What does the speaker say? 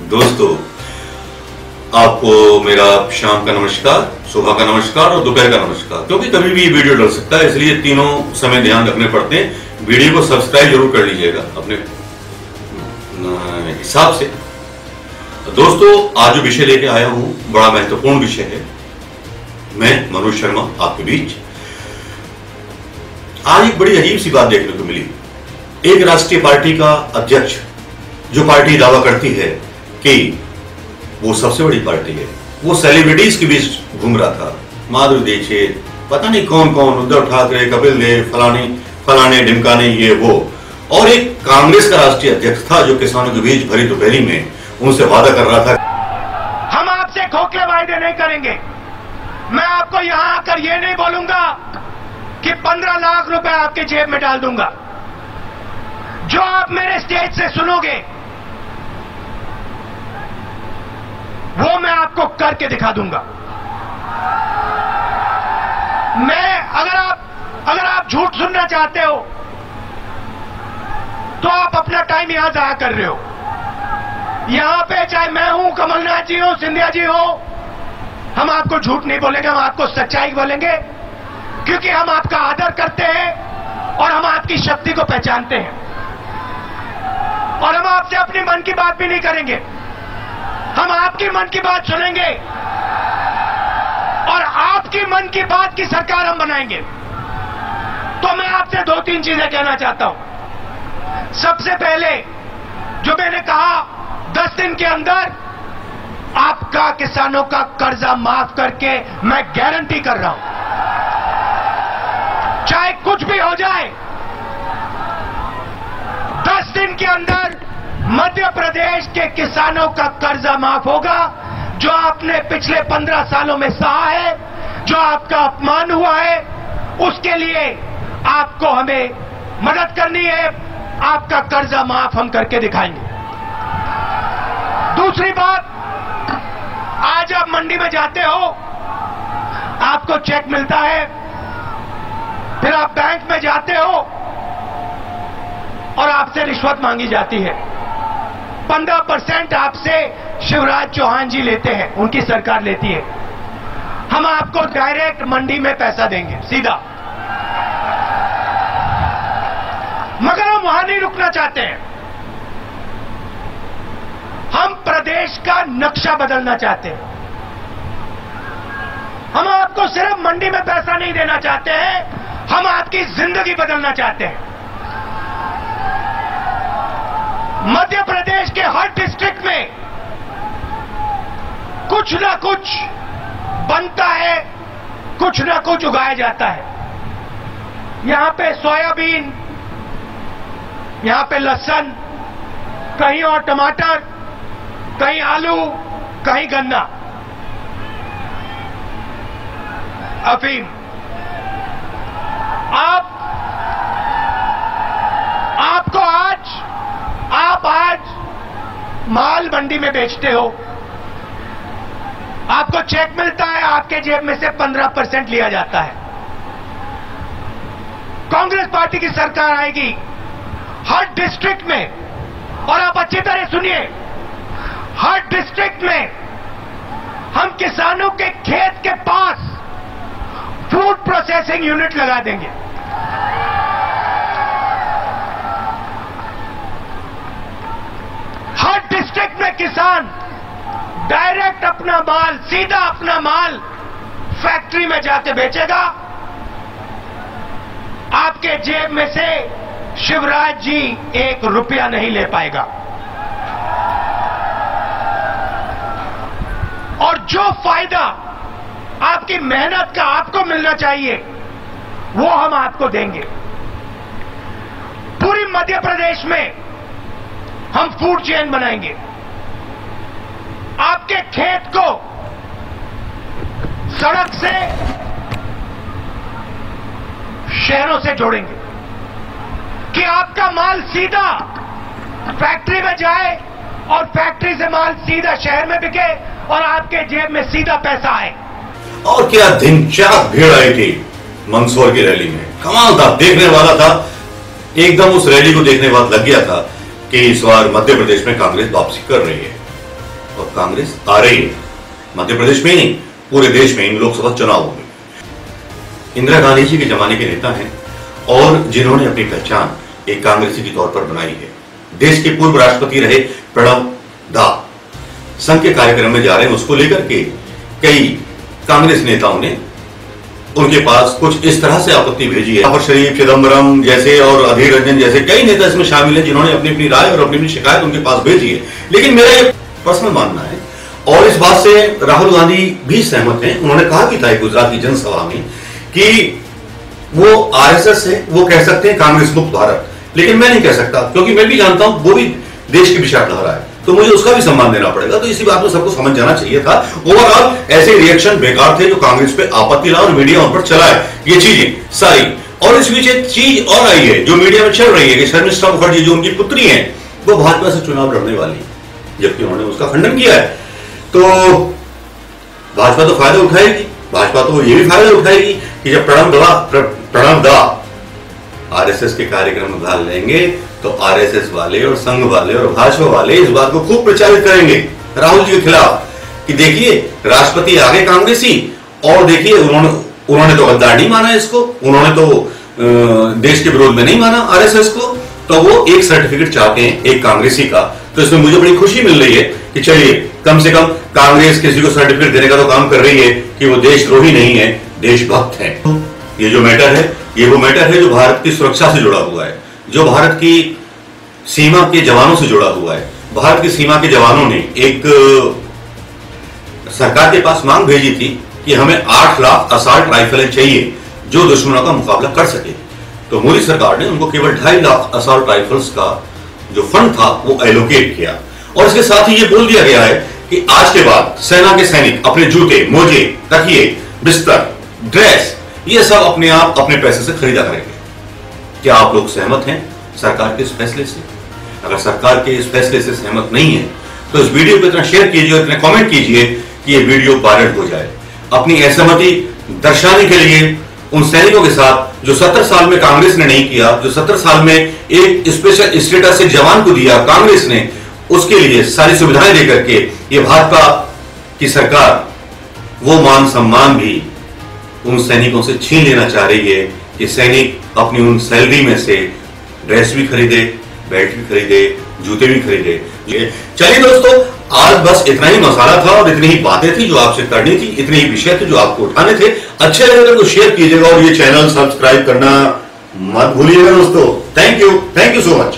दोस्तों, आपको मेरा शाम का नमस्कार, सुबह का नमस्कार और दोपहर का नमस्कार, क्योंकि कभी भी ये वीडियो डल सकता है, इसलिए तीनों समय ध्यान रखने पड़ते हैं। वीडियो को सब्सक्राइब जरूर कर लीजिएगा अपने हिसाब से। दोस्तों, आज जो विषय लेके आया हूं बड़ा महत्वपूर्ण विषय है। मैं मनोज शर्मा आपके बीच। आज एक बड़ी अजीब सी बात देखने को मिली। एक राष्ट्रीय पार्टी का अध्यक्ष, जो पार्टी दावा करती है कि वो सबसे बड़ी पार्टी है, वो सेलिब्रिटीज के बीच घूम रहा था। माधुरी दीक्षित, पता नहीं कौन कौन, उद्धव ठाकरे, कपिल देव, फलाने ढिमकाने, ये वो, और एक कांग्रेस का राष्ट्रीय अध्यक्ष था जो किसानों के बीच भरी दोपहरी में उनसे वादा कर रहा था, हम आपसे खोखले वायदे नहीं करेंगे। मैं आपको यहां आकर ये नहीं बोलूंगा कि 15 लाख रुपए आपके जेब में डाल दूंगा। जो आप मेरे स्टेज से सुनोगे वो मैं आपको करके दिखा दूंगा। अगर आप झूठ सुनना चाहते हो तो आप अपना टाइम यहां जाया कर रहे हो। यहां पे चाहे मैं हूं, कमलनाथ जी हो, सिंधिया जी हो, हम आपको झूठ नहीं बोलेंगे, हम आपको सच्चाई बोलेंगे, क्योंकि हम आपका आदर करते हैं और हम आपकी शक्ति को पहचानते हैं। और हम आपसे अपनी मन की बात भी नहीं करेंगे, हम आपकी मन की बात सुनेंगे और आपकी मन की बात की सरकार हम बनाएंगे। तो मैं आपसे 2-3 चीजें कहना चाहता हूं। सबसे पहले, जो मैंने कहा, 10 दिन के अंदर आपका किसानों का कर्जा माफ करके मैं गारंटी कर रहा हूं, चाहे कुछ भी हो जाए, 10 दिन के अंदर मध्य प्रदेश के किसानों का कर्जा माफ होगा। जो आपने पिछले 15 सालों में सहा है, जो आपका अपमान हुआ है, उसके लिए आपको हमें मदद करनी है। आपका कर्जा माफ हम करके दिखाएंगे। दूसरी बात, आज आप मंडी में जाते हो, आपको चेक मिलता है, फिर आप बैंक में जाते हो और आपसे रिश्वत मांगी जाती है। 15% आपसे शिवराज चौहान जी लेते हैं, उनकी सरकार लेती है। हम आपको डायरेक्ट मंडी में पैसा देंगे, सीधा। मगर हम वहां नहीं रुकना चाहते हैं। हम प्रदेश का नक्शा बदलना चाहते हैं। हम आपको सिर्फ मंडी में पैसा नहीं देना चाहते हैं, हम आपकी जिंदगी बदलना चाहते हैं। मध्य प्रदेश के हर डिस्ट्रिक्ट में कुछ ना कुछ बनता है, कुछ ना कुछ उगाया जाता है। यहां पे सोयाबीन, यहां पे लहसुन, कहीं और टमाटर, कहीं आलू, कहीं गन्ना, अफीम। आप आज माल मंडी में बेचते हो, आपको चेक मिलता है, आपके जेब में से 15% लिया जाता है। कांग्रेस पार्टी की सरकार आएगी हर डिस्ट्रिक्ट में, और आप अच्छी तरह सुनिए, हर डिस्ट्रिक्ट में हम किसानों के खेत के पास फूड प्रोसेसिंग यूनिट लगा देंगे। हर डिस्ट्रिक्ट में किसान डायरेक्ट अपना माल, सीधा अपना माल फैक्ट्री में जाके बेचेगा। आपके जेब में से शिवराज जी 1 रुपया नहीं ले पाएगा। और जो फायदा आपकी मेहनत का आपको मिलना चाहिए, वो हम आपको देंगे। पूरी मध्य प्रदेश में हम फूड चेन बनाएंगे। आपके खेत को सड़क से, शहरों से जोड़ेंगे कि आपका माल सीधा फैक्ट्री में जाए और फैक्ट्री से माल सीधा शहर में बिके और आपके जेब में सीधा पैसा आए। और क्या दिन चार भीड़ आई थी मंदसौर की रैली में, कमाल था, देखने वाला था। एकदम उस रैली को देखने के बाद लग गया था कि इस बार मध्य प्रदेश में कांग्रेस वापसी कर रही है। और कांग्रेस आ रही है। मध्य प्रदेश में ही नहीं, पूरे देश में इन लोकसभा चुनावों में। इंदिरा गांधी जी के जमाने के नेता हैं और जिन्होंने अपनी पहचान एक कांग्रेसी के तौर पर बनाई है। देश के पूर्व राष्ट्रपति रहे प्रणब दा संघ के कार्यक्रम में जा रहे हैं, उसको लेकर के कई कांग्रेस नेताओं ने उनके पास कुछ इस तरह से आपत्ति भेजी है। जाफर शरीफ, चिदम्बरम जैसे और अधीर रंजन जैसे कई नेता इसमें शामिल हैं जिन्होंने अपनी अपनी राय और अपनी अपनी शिकायत उनके पास भेजी है। लेकिन मेरा ये पर्सनल मानना है और इस बात से राहुल गांधी भी सहमत हैं। उन्होंने कहा भी था गुजरात की जनसभा में कि वो आरएसएस है, वो कह सकते हैं कांग्रेस मुक्त भारत, लेकिन मैं नहीं कह सकता क्योंकि मैं भी जानता हूं वो भी देश की विचारधारा है, तो मुझे उसका भी सम्मान देना पड़ेगा। तो इसी बात को सबको समझ जाना चाहिए था। ओवरऑल ऐसे रिएक्शन बेकार थे जो कांग्रेस पे आपत्ति ला और मीडिया उन पर चलाए ये चीजें सारी। और इस बीच एक चीज और आई है जो मीडिया में चल रही है कि शर्मिष्ठा मुखर्जी जो उनकी पुत्री है वो भाजपा से चुनाव लड़ने वाली, जबकि उन्होंने उसका खंडन किया है। तो भाजपा तो फायदा उठाएगी, भाजपा तो ये भी फायदा उठाएगी कि जब प्रणब दा आरएसएस के कार्यक्रम में भाग लेंगे तो आरएसएस वाले और संघ वाले और भाजपा वाले इस बात को खूब प्रचारित करेंगे राहुल जी के खिलाफ कि देखिए राष्ट्रपति आगे कांग्रेसी, और देखिए उन्होंने तो गद्दार नहीं माना इसको, उन्होंने तो देश के विरोध में नहीं माना आरएसएस को, तो वो एक सर्टिफिकेट चाहते हैं एक कांग्रेसी का। तो इसमें मुझे बड़ी खुशी मिल रही है कि चलिए कम से कम कांग्रेस किसी को सर्टिफिकेट देने का तो काम कर रही है कि वो देशद्रोही नहीं है, देशभक्त है। ये जो मैटर है ये वो मैटर है जो भारत की सुरक्षा से जुड़ा हुआ है, जो भारत की सीमा के जवानों से जुड़ा हुआ है। भारत की सीमा के जवानों ने एक सरकार के पास मांग भेजी थी कि हमें 8 लाख असॉल्ट राइफलें चाहिए जो दुश्मनों का मुकाबला कर सके। तो मोदी सरकार ने उनको केवल 2.5 लाख असॉल्ट राइफल्स का जो फंड था वो एलोकेट किया, और इसके साथ ही ये बोल दिया गया है कि आज के बाद सेना के सैनिक अपने जूते, मोजे, तकिए, बिस्तर, ड्रेस ये सब अपने आप अपने पैसे से खरीदा करेंगे। क्या आप लोग सहमत हैं सरकार के इस फैसले से? अगर सरकार के इस फैसले से सहमत नहीं है तो इस वीडियो को इतना शेयर कीजिए, इतना कमेंट कीजिए कि ये वीडियो वायरल हो जाए। अपनी असहमति दर्शाने के लिए उन सैनिकों के साथ जो 70 साल में कांग्रेस ने नहीं किया, जो 70 साल में एक स्पेशल स्टेटस से जवान को दिया कांग्रेस ने, उसके लिए सारी सुविधाएं देकर के ये भाजपा की सरकार वो मान सम्मान भी उन सैनिकों से छीन लेना चाह रही है कि सैनिक अपनी उन सैलरी में से ड्रेस भी खरीदे, बेल्ट भी खरीदे, जूते भी खरीदे। चलिए दोस्तों, आज बस इतना ही मसाला था और इतनी ही बातें थी जो आपसे करनी थी, इतने ही विषय थे जो आपको उठाने थे। अच्छे लगे तो शेयर कीजिएगा और ये चैनल सब्सक्राइब करना मत भूलिएगा दोस्तों। Thank you so much.